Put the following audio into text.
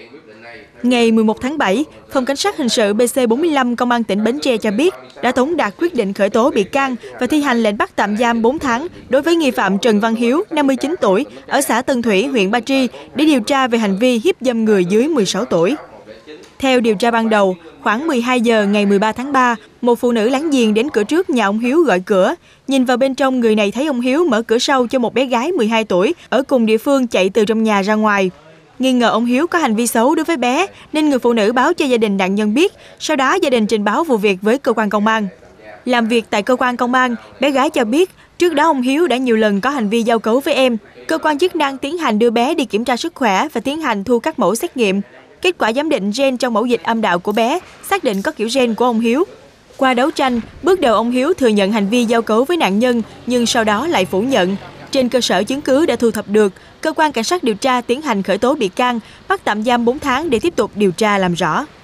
Ngày 11 tháng 7, Phòng Cảnh sát Hình sự BC45 Công an tỉnh Bến Tre cho biết đã tống đạt quyết định khởi tố bị can và thi hành lệnh bắt tạm giam 4 tháng đối với nghi phạm Trần Văn Hiếu, 59 tuổi, ở xã Tân Thủy, huyện Ba Tri để điều tra về hành vi hiếp dâm người dưới 16 tuổi. Theo điều tra ban đầu, khoảng 12 giờ ngày 13 tháng 3, một phụ nữ láng giềng đến cửa trước nhà ông Hiếu gọi cửa. Nhìn vào bên trong, người này thấy ông Hiếu mở cửa sau cho một bé gái 12 tuổi ở cùng địa phương chạy từ trong nhà ra ngoài. Nghi ngờ ông Hiếu có hành vi xấu đối với bé nên người phụ nữ báo cho gia đình nạn nhân biết, sau đó gia đình trình báo vụ việc với cơ quan công an. Làm việc tại cơ quan công an, bé gái cho biết trước đó ông Hiếu đã nhiều lần có hành vi giao cấu với em. Cơ quan chức năng tiến hành đưa bé đi kiểm tra sức khỏe và tiến hành thu các mẫu xét nghiệm. Kết quả giám định gen trong mẫu dịch âm đạo của bé xác định có kiểu gen của ông Hiếu. Qua đấu tranh, bước đầu ông Hiếu thừa nhận hành vi giao cấu với nạn nhân nhưng sau đó lại phủ nhận. Trên cơ sở chứng cứ đã thu thập được, cơ quan cảnh sát điều tra tiến hành khởi tố bị can, bắt tạm giam 4 tháng để tiếp tục điều tra làm rõ.